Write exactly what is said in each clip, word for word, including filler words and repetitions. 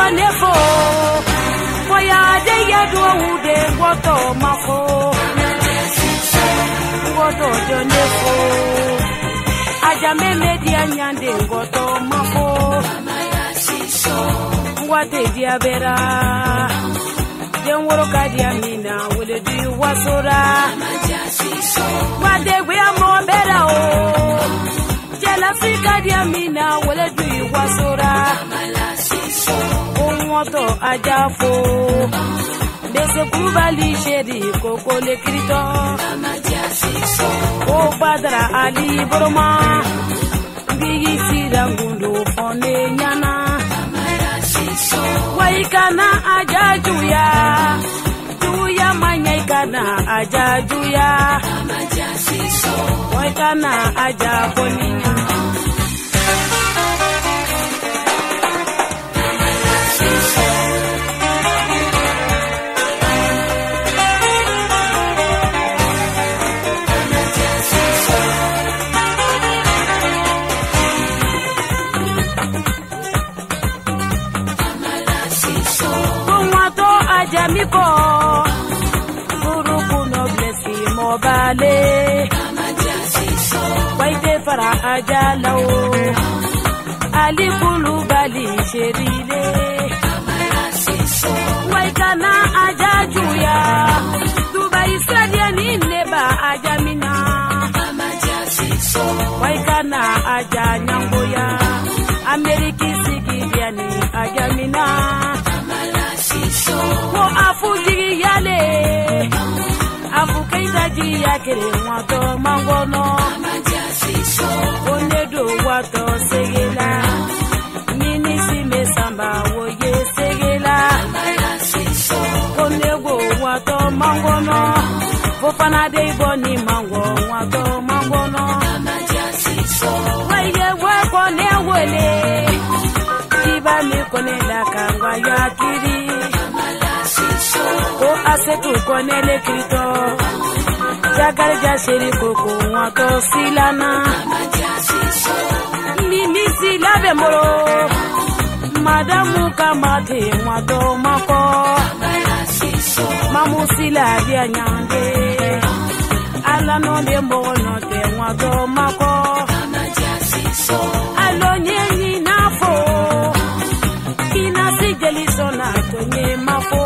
nefo Boya de yadu ude Woto mafo Woto do nefo Ajame media nyande Woto mafo Wate diabera Den woro kadia mina Wole du wasora Wade we amo bera o Jela fika dia mina Wole du wasora Omoto ajafo Bese kubali shedi Koko le krito O padra ali boroma Bigi sira ngundu Fone nyana Waikana ajajuya Juya manyaikana ajajuya Waikana ajaponinya Jamiko Guruku noblesi mobale Waite fara ajalo Ali kulu bali sherile Waikana ajajuya Dubai sadia nineba ajamina Waikana ajanyangoya Ameriki sigidiani ajamina Wo afujiri yale Afukeita jiya kere wato mangono Onedo wato segela Minisi mesamba woye segela Onego wato mangono Fofana de boni mango wato mangono Waye weko ne wele Iba mi kone la kangwa ya kiri O asetu konele krito Jagarja sheri koko wato silana Mimi silabe moro Madamu kamate wato mako Mamu silabe nyande Ala no de mbono te wato mako Alo nyenyi nafo Kina sijeli sona tonye mafo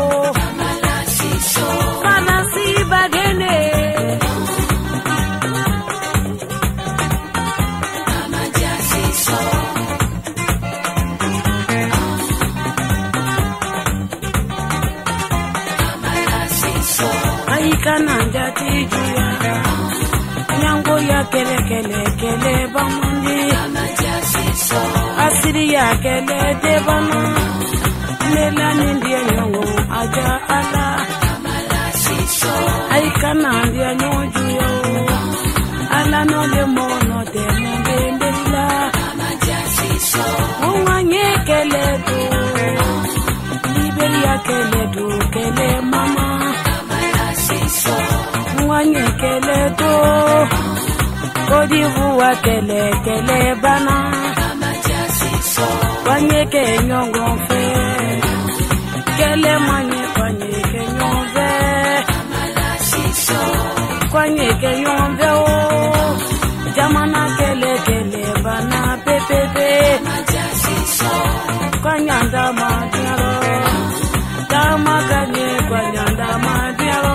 Kana si bagene Aikana njati juya Nyango ya kele kele kele bamundi Asiri ya kele debana Nela nindiye nyongo aja ala Aikana ndia nyojuyo Ala no le mono de mbembela Umanye kele do Liberia kele do kele mama Umanye kele do Kodivuwa kele kele bana Kwanye ke nyongo fe Kele manye kwanye ke nyongo Kwanye ke nyongo o Jamana kele kele bana pepepe Kwanyanda madiaro Dama kanye kwanyanda madiaro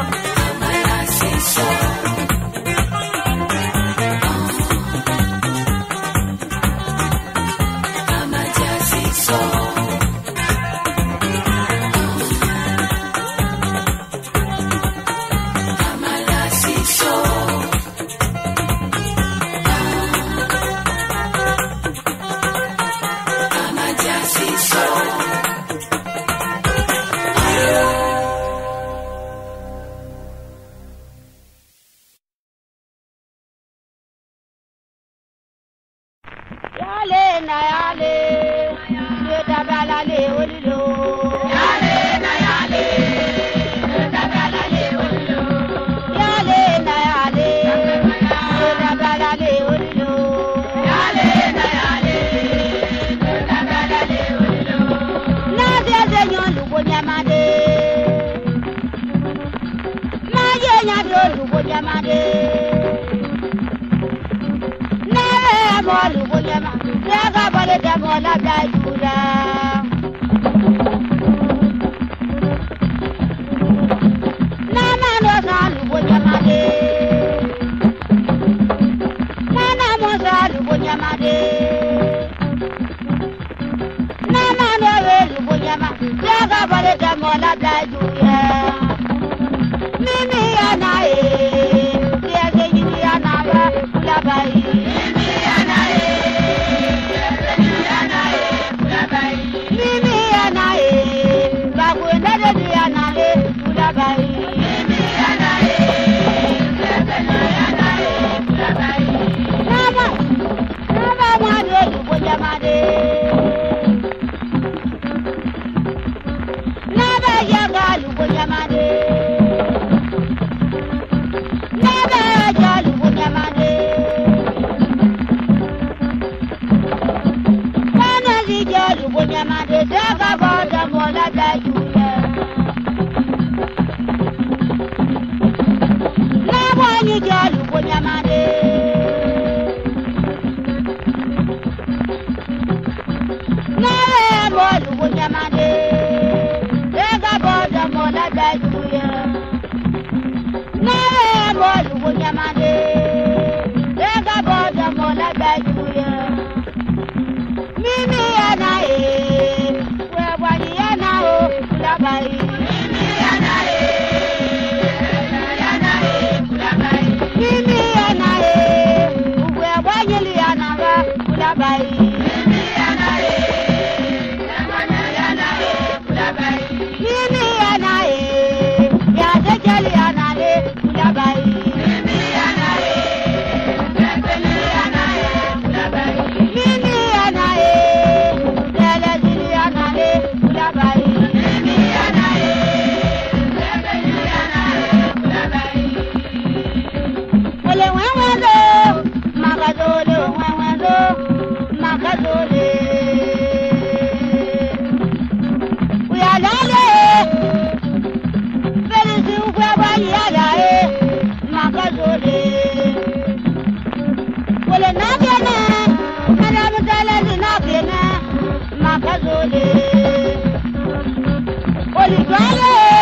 Bonyamade. Nere molu Bonyama, Jaga Bale Damola Dajura. Nana no Salu Bonyamade. Nana mo Salu Bonyamade. Nana no Salu Bonyama, Jaga Bale Damola Dajura. Mimi anae, tiage yini anawa, ulabai. Mimi anae, tiage yini anae, ulabai. Mimi anae, bagwenda de anae, ulabai. Mimi anae, tiage yini anae, ulabai. Nama, nama mwado Bonyamade. Nama yaga Bonyamade. Bonyamade, Jaga Bada Mola Dajula. Nawani Jalu Bonyamade. Nawe Molu Bonyamade, Jaga Bada Mola Dajula. Nawe Molu Bonyamade, Jaga Bada Mola Dajula. Mimi anae, wewani anao, ulabai. Mimi anae, anae, ulabai. Mimi anae, wewani anawa, ulabai. Mimi anae, anae, ulabai. Mimi anae, yadekeli anae, ulabai. Mimi anae, yadekeli anae, ulabai. Mimi anae. Olùdó ayé.